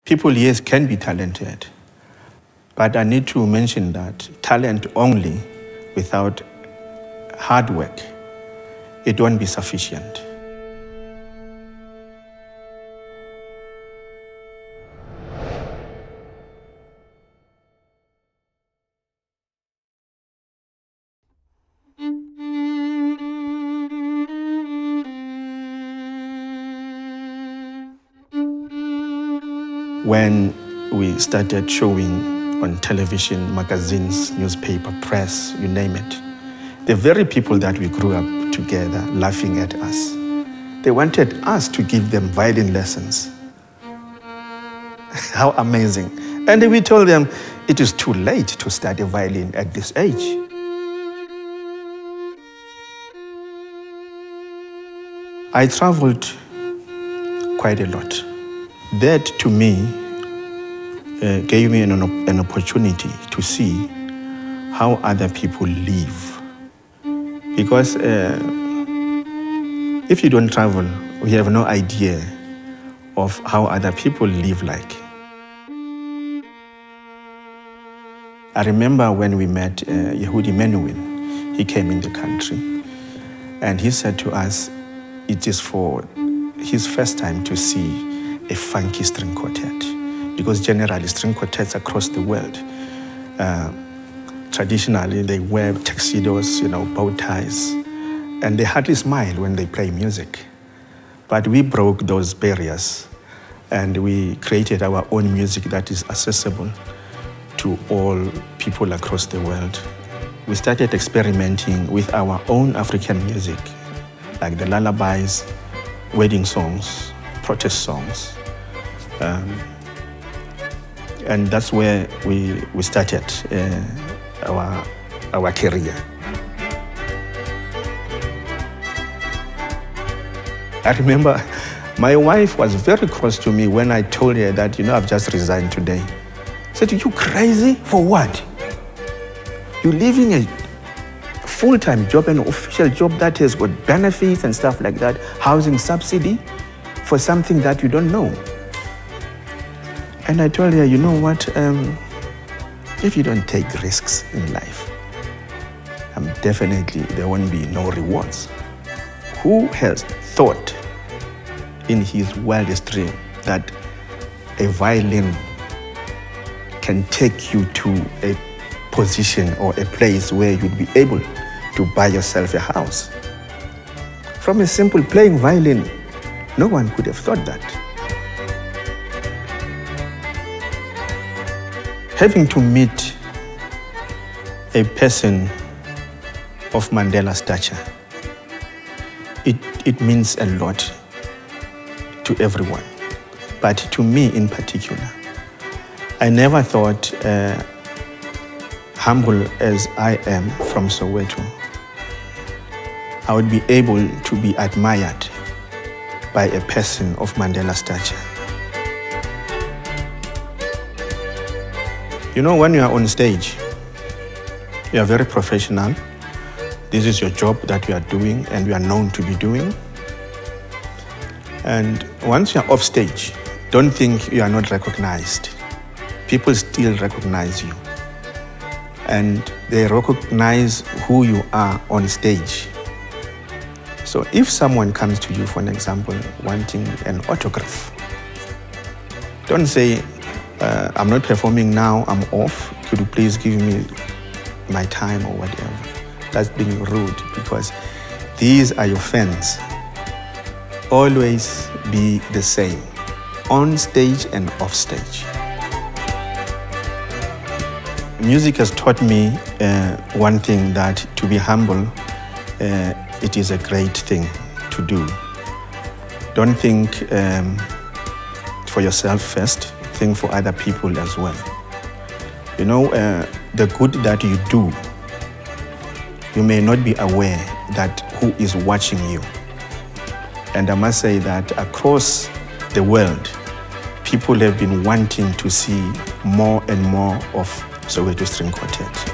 People, yes, can be talented, but I need to mention that talent only without hard work, it won't be sufficient. When we started showing on television, magazines, newspaper, press, you name it, the very people that we grew up together laughing at us, they wanted us to give them violin lessons. How amazing. And we told them it is too late to study violin at this age. I traveled quite a lot. That, to me, gave me an opportunity to see how other people live. Because if you don't travel, we have no idea of how other people live like. I remember when we met Yehudi Menuhin. He came in the country, and he said to us, it is for his first time to see a funky string quartet, because generally string quartets across the world, traditionally they wear tuxedos, bow ties, and they hardly smile when they play music. But we broke those barriers, and we created our own music that is accessible to all people across the world. We started experimenting with our own African music, like the lullabies, wedding songs, protest songs. And that's where we started our career. I remember my wife was very close to me when I told her that, I've just resigned today. I said, you crazy? For what? You're leaving a full-time job, an official job that has got benefits and stuff like that, housing subsidy, for something that you don't know. And I told her, you know what, if you don't take risks in life, definitely there won't be no rewards. Who has thought in his wildest dream that a violin can take you to a position or a place where you'd be able to buy yourself a house? From a simple playing violin, no one could have thought that. Having to meet a person of Mandela's stature, it means a lot to everyone, but to me in particular. I never thought, humble as I am from Soweto, I would be able to be admired by a person of Mandela's stature. When you are on stage, you are very professional. This is your job that you are doing and you are known to be doing. And once you are off stage, don't think you are not recognized. People still recognize you. And they recognize who you are on stage. So if someone comes to you, for an example, wanting an autograph, don't say, I'm not performing now, I'm off. Could you please give me my time or whatever? That's being rude, because these are your fans. Always be the same, on stage and off stage. Music has taught me one thing, that to be humble, it is a great thing to do. Don't think for yourself first, think for other people as well. The good that you do, you may not be aware that who is watching you. And I must say that across the world, people have been wanting to see more and more of Soweto String Quartet.